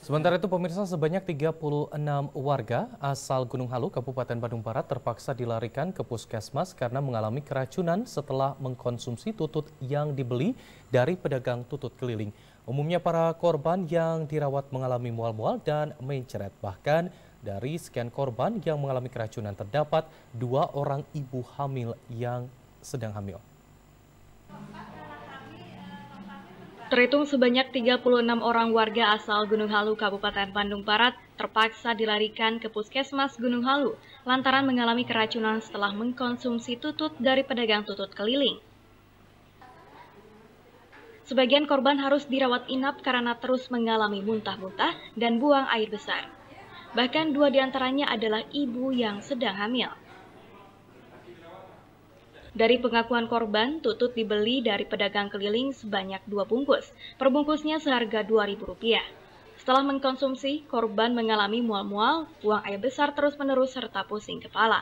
Sementara itu pemirsa, sebanyak 36 warga asal Gunung Halu, Kabupaten Bandung Barat terpaksa dilarikan ke puskesmas karena mengalami keracunan setelah mengkonsumsi tutut yang dibeli dari pedagang tutut keliling. Umumnya para korban yang dirawat mengalami mual-mual dan mencret. Bahkan dari sekian korban yang mengalami keracunan terdapat 2 orang ibu hamil yang sedang hamil. Terhitung sebanyak 36 orang warga asal Gunung Halu, Kabupaten Bandung Barat terpaksa dilarikan ke puskesmas Gunung Halu lantaran mengalami keracunan setelah mengkonsumsi tutut dari pedagang tutut keliling. Sebagian korban harus dirawat inap karena terus mengalami muntah-muntah dan buang air besar. Bahkan 2 diantaranya adalah ibu yang sedang hamil. Dari pengakuan korban, tutut dibeli dari pedagang keliling sebanyak 2 bungkus. Per bungkusnya seharga Rp2.000. Setelah mengkonsumsi, korban mengalami mual-mual, buang air besar terus-menerus serta pusing kepala.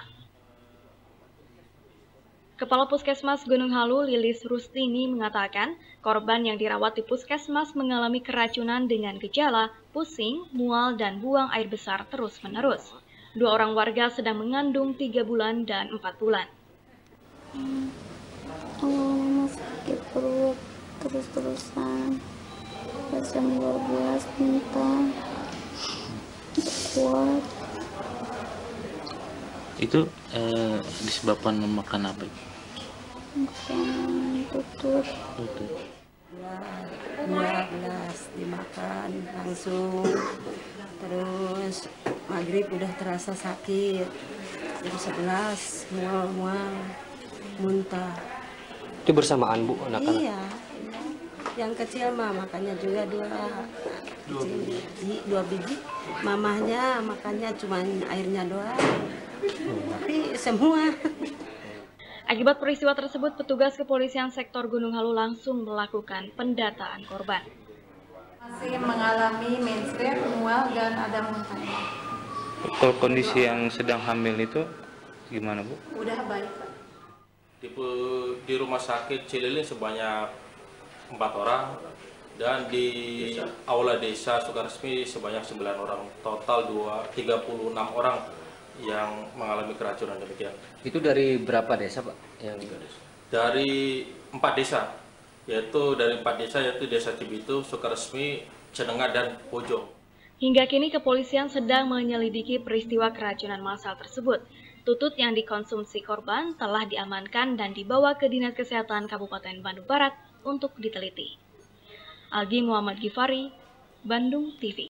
Kepala Puskesmas Gunung Halu, Lilis Rustini, mengatakan korban yang dirawat di puskesmas mengalami keracunan dengan gejala pusing, mual, dan buang air besar terus-menerus. 2 orang warga sedang mengandung 3 bulan dan 4 bulan. Awalnya sakit perut terus-terusan, jam 12 muntah, kuat. Itu disebabkan memakan apa? Makan tutut. 12 dimakan langsung, terus maghrib udah terasa sakit, jam 11 mual-mual, muntah. Itu bersamaan, Bu, anak-anak? Iya, yang kecil mah makannya juga 2 biji, mamahnya makannya cuma airnya doang, tapi semua. Akibat peristiwa tersebut, petugas kepolisian sektor Gunung Halu langsung melakukan pendataan korban. Masih mengalami menstruasi, mual, dan ada muntahnya. Kalau kondisi yang sedang hamil itu gimana, Bu? Udah baik, Pak. Di rumah sakit Cililin sebanyak 4 orang dan di aula desa Sukaresmi sebanyak 9 orang. Total 36 orang yang mengalami keracunan demikian. Itu dari berapa desa, Pak? Dari 4 desa, yaitu Desa Cibitu, Sukaresmi, Cenenga, dan Pojong. Hingga kini kepolisian sedang menyelidiki peristiwa keracunan massal tersebut. Tutut yang dikonsumsi korban telah diamankan dan dibawa ke Dinas Kesehatan Kabupaten Bandung Barat untuk diteliti. Algi Muhammad Gifari, Bandung TV.